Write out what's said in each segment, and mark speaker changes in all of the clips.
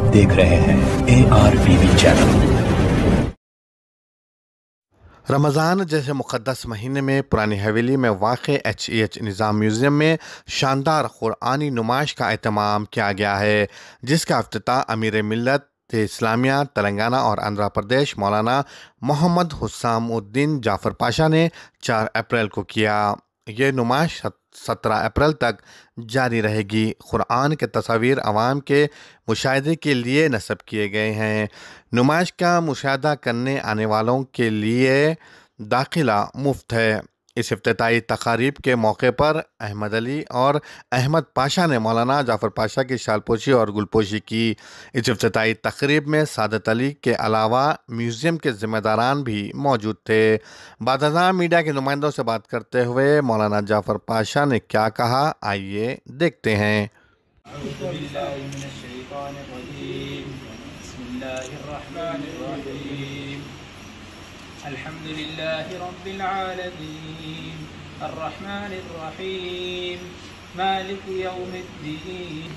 Speaker 1: आप देख रहे हैं ARPB चैनल।
Speaker 2: रमज़ान जैसे मुक़द्दस महीने में पुरानी हवेली में वाक़े HEH निज़ाम म्यूज़ियम में शानदार क़ुरआनी नुमाइश का एहतमाम किया गया है, जिसका इफ्तिताह अमीर मिल्लत इस्लामिया तेलंगाना और आंध्र प्रदेश मौलाना मोहम्मद हुस्सामुद्दीन जाफ़र पाशा ने 4 अप्रैल को किया। ये नुमाइश 17 अप्रैल तक जारी रहेगी। क़ुरआन के तस्वीर अवाम के मुशाहिदे के लिए नस्ब किए गए हैं। नुमाइश का मुशाहिदा करने आने वालों के लिए दाखिला मुफ्त है। इस इफ्तिताई तकारीब के मौके पर अहमद अली और अहमद पाशा ने मौलाना जाफ़र पाशा की शालपोशी और गुलपोशी की। इस इफ्तिताई तकरीब में सादत अली के अलावा म्यूज़ियम के ज़िम्मेदारान भी मौजूद थे। बादशाह मीडिया के नुमाइंदों से बात करते हुए मौलाना जाफ़र पाशा ने क्या कहा, आइए देखते हैं।
Speaker 3: अल्हम्दुलिल्लाहि रब्बिल आलमीन अर्रहमानिर रहीम मालिकि यौमिद्दीन।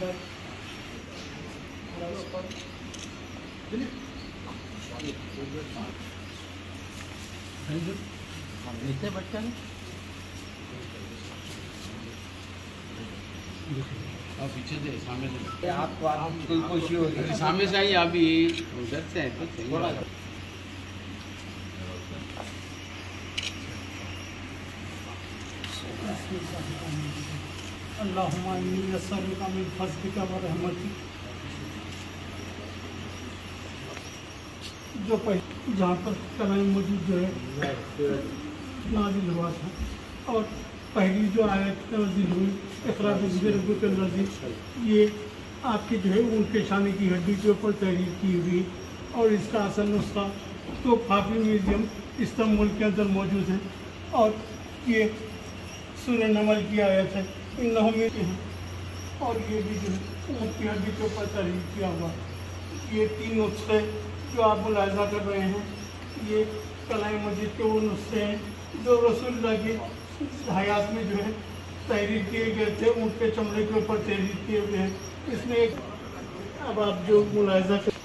Speaker 4: आप पीछे से सामने से
Speaker 3: आपको कोई खुशी हो रही है?
Speaker 4: सामने से आइए, आप भी उधर से है तो सही।
Speaker 5: अल्लाहुम्मा इन्नी अस्सअलुका मिन फज़लिका व रहमतिक। जो जहाँ पर कलाम मौजूद जो है नाज़िल हुआ था और पहली जो आयत नाज़िल हुई इक़रा बिस्मि रब्बिकल लज़ी, ये आपकी जो है ऊन पेशानी की हड्डी के ऊपर तहरीर की हुई और इसका असल नुस्खा तो फाफी म्यूज़ियम इस्तांबुल के अंदर मौजूद है। और ये सूरह नमल की आयत है, इन्नहुम हैं, और ये भी जो है ऊँट की हड्डी के ऊपर तहरीर किया हुआ। ये 3 नुस्खे जो आप मुलाहिज़ा कर रहे हैं, ये कलाम मजीद के वो नुस्खे हैं जो रसूलुल्लाह की हयात में जो है तहरीर किए गए थे, ऊँट के चमड़े के ऊपर तहरीर किए हुए हैं। इसमें एक अब आप जो मुलाहिज़ा कर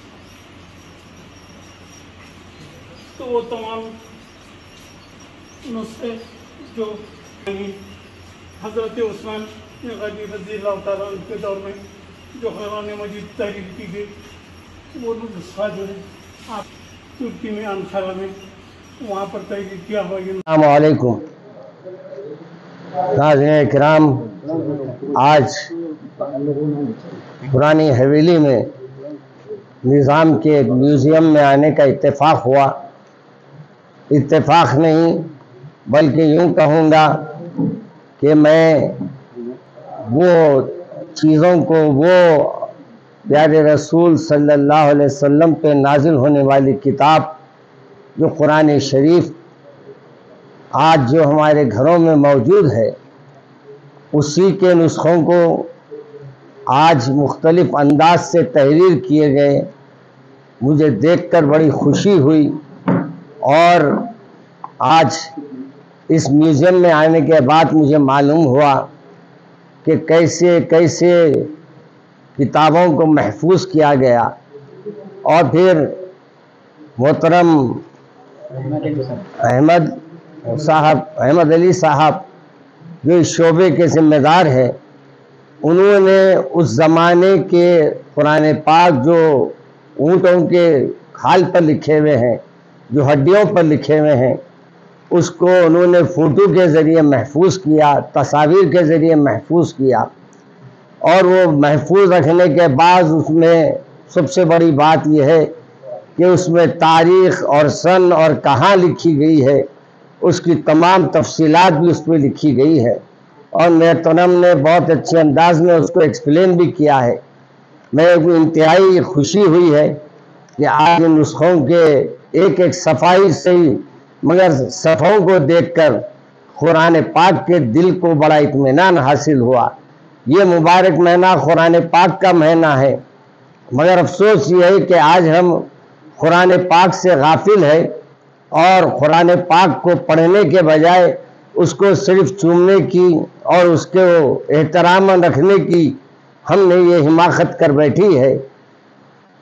Speaker 5: तो वो तमाम नुस्खे जो हज़रत उस्मान गनी रज़ियल्लाहु तआला अन्हु के दौर में जो कुरान मजीद तहरीर की गई, वो नुस्खा जो है आप तुर्की में अंकारा में वहाँ पर तहरीर किया हुआ।
Speaker 6: अस्सलामु अलैकुम नाज़रीन किराम, आज पुरानी हवेली में निज़ाम के एक म्यूज़ियम में आने का इत्तेफाक हुआ। इत्तेफाक नहीं बल्कि यूँ कहूँगा कि मैं वो चीज़ों को, वो प्यारे रसूल सल्लल्लाहु अलैहि वसल्लम पे नाजिल होने वाली किताब जो कुरान शरीफ आज जो हमारे घरों में मौजूद है, उसी के नुस्खों को आज मुख्तलिफ अंदाज से तहरीर किए गए। मुझे देखकर बड़ी खुशी हुई और आज इस म्यूज़ियम में आने के बाद मुझे मालूम हुआ कि कैसे कैसे किताबों को महफूज किया गया। और फिर मोहतरम अहमद अली साहब जो इस शोबे के ज़िम्मेदार हैं, उन्होंने उस ज़माने के कुरान पाक जो ऊँटों के खाल पर लिखे हुए हैं, जो हड्डियों पर लिखे हुए हैं, उसको उन्होंने फ़ोटो के ज़रिए महफूज किया, तस्वीर के ज़रिए महफूज किया। और वो महफूज रखने के बाद उसमें सबसे बड़ी बात यह है कि उसमें तारीख़ और सन और कहाँ लिखी गई है, उसकी तमाम तफसीलात भी उस पर लिखी गई है। और मोहतरम ने बहुत अच्छे अंदाज में उसको एक्सप्लेन भी किया है। मेरे को इंतहाई खुशी हुई है कि आज इन नुस्खों के एक एक सफाई से ही, मगर सफ़ों को देखकर कुरान पाक के दिल को बड़ा इत्मीनान हासिल हुआ। ये मुबारक महीना कुरान पाक का महीना है, मगर अफसोस ये है कि आज हम कुरान पाक से गाफिल है और कुरान पाक को पढ़ने के बजाय उसको सिर्फ चूमने की और उसके एहतराम रखने की हमने ये हिमाकत कर बैठी है।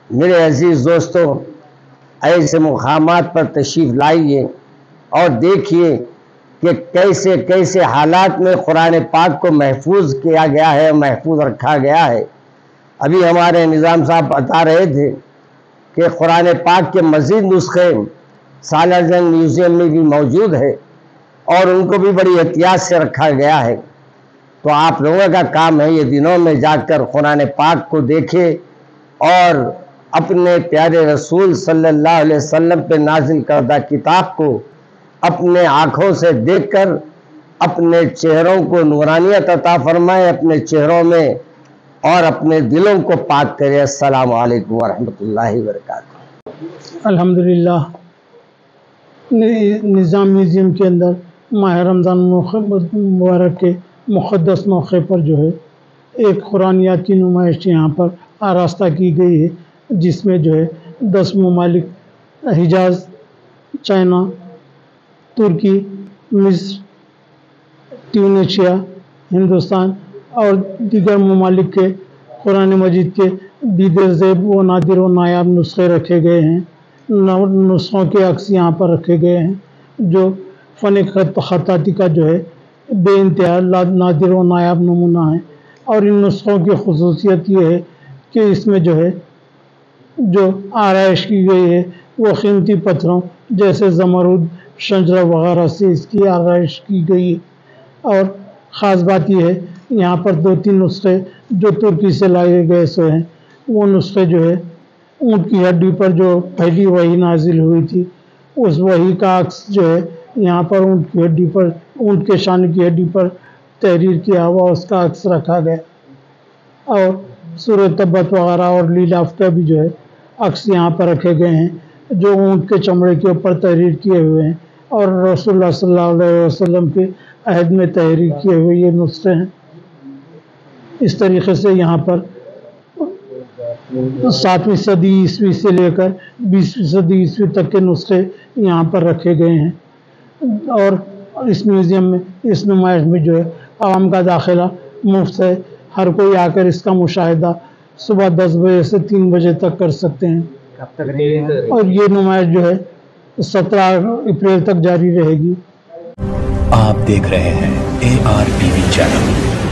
Speaker 6: میرے عزیز دوستوں، ایسے مقامات پر تشریف لائیے اور دیکھیے کہ کیسے کیسے حالات میں قرآن پاک کو محفوظ کیا گیا ہے، محفوظ رکھا گیا ہے۔ ابھی ہمارے نظام صاحب بتا رہے تھے کہ قرآن پاک کے مزید نسخے سالار جنگ میوزیم میں بھی موجود ہے اور ان کو بھی بڑی احتیاط سے رکھا گیا ہے۔ تو آپ لوگوں کا کام ہے یہ دنوں میں جا کر قرآن پاک کو دیکھے اور اپنے پیارے رسول صلی اللہ علیہ وسلم پہ نازل کردہ کتاب کو اپنے آنکھوں سے دیکھ کر اپنے چہروں کو نورانیت عطا فرمائے، اپنے چہروں میں اور اپنے دلوں کو پاک کرے۔ السلام علیکم ورحمۃ اللہ وبرکاتہ۔
Speaker 5: الحمدللہ نظام میوزیم کے اندر ماہ رمضان مبارک کے مقدس موقع پر جو ہے ایک قرآنیات کی نمائش یہاں پر آراستہ کی گئی ہے، جس میں جو ہے 10 ممالک حجاز، چائنا، ترکی، مصر، ٹیونیشیا، ہندوستان اور دیگر ممالک کے قرآن مجید کے دید زیب و نادر و نایاب نسخے رکھے گئے ہیں۔ نسخوں کے عکس یہاں پر رکھے گئے ہیں جو فن خطاطی کا جو ہے بے انتہا نادر و نایاب نمونہ ہے۔ اور ان نسخوں کی خصوصیت یہ ہے کہ اس میں جو ہے جو آرائش کی گئی ہے وہ قیمتی پتھروں جیسے زمرد، شنجرہ وغیرہ سے اس کی آرائش کی گئی ہے۔ اور خاص بات یہ ہے یہاں پر 2-3 نسخے جو ترکی سے لائے گئے سو ہیں، وہ نسخے جو ہے اونٹ کی ہڈی پر جو پہلی وحی نازل ہوئی تھی اس وحی کا عکس جو ہے یہاں پر اونٹ کی ہڈی پر، اونٹ کے شانے کی ہڈی پر تحریر کیا ہوا اس کا عکس رکھا گیا۔ اور سورہ تبت وغیرہ اور لیلاف کا بھی جو ہے عکس یہاں پر رکھے گئے ہیں جو اونٹ کے چمڑے کے اوپر تحریر کیے ہوئے ہیں اور رسول اللہ صلی اللہ علیہ وسلم کے عہد میں تحریر کیے ہوئے یہ نسخے ہیں۔ اس طریقے سے یہاں پر 7ویں صدی عیسوی سے لے کر 20ویں صدی عیسوی تک کے نسخے یہاں پر رکھے گئے ہیں۔ اور اس میوزیم میں، اس نمائش میں جو ہے عوام کا داخلہ مفت ہے، ہر کوئی آ کر اس کا مشاہدہ صبح 10 بجے سے 3 بجے تک کر سکتے ہیں۔ اور یہ نمائش جو ہے 17 اپریل تک جاری رہے گی۔
Speaker 1: آپ دیکھ رہے ہیں ARPV چینل۔